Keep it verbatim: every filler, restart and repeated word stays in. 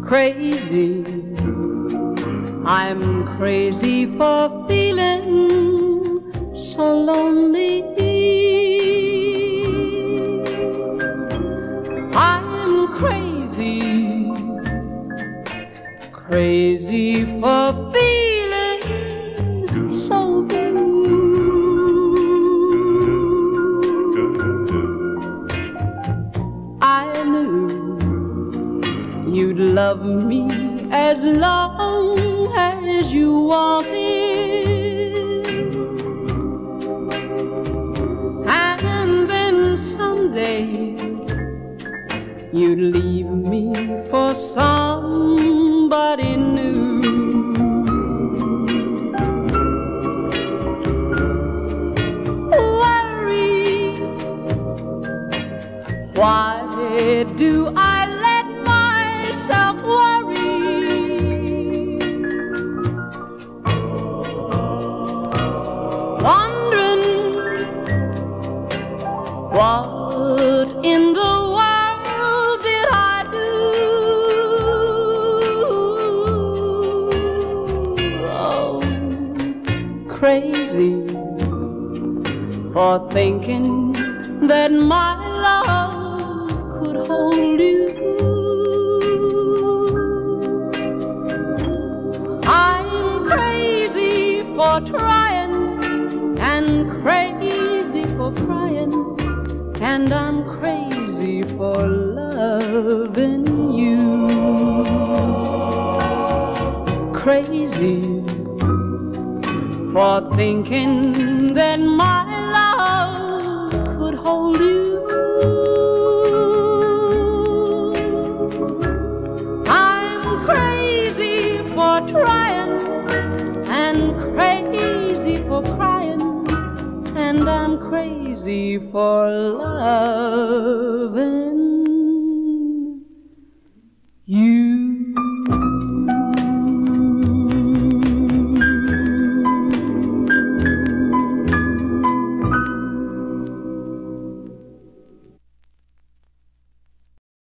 crazy. I'm crazy for feeling so lonely. I'm crazy, crazy for feeling so blue. I knew you'd love me as long as you wanted, and then someday you'd leave me for somebody new. Worry, why do I let myself worry? Wondering what in the world did I do? Oh, crazy for thinking that my love could hold you. I'm crazy for trying and crazy for crying, and I'm crazy for loving you. Crazy for thinking that my love could hold you. I'm crazy for trying and crazy for crying, and I'm crazy for loving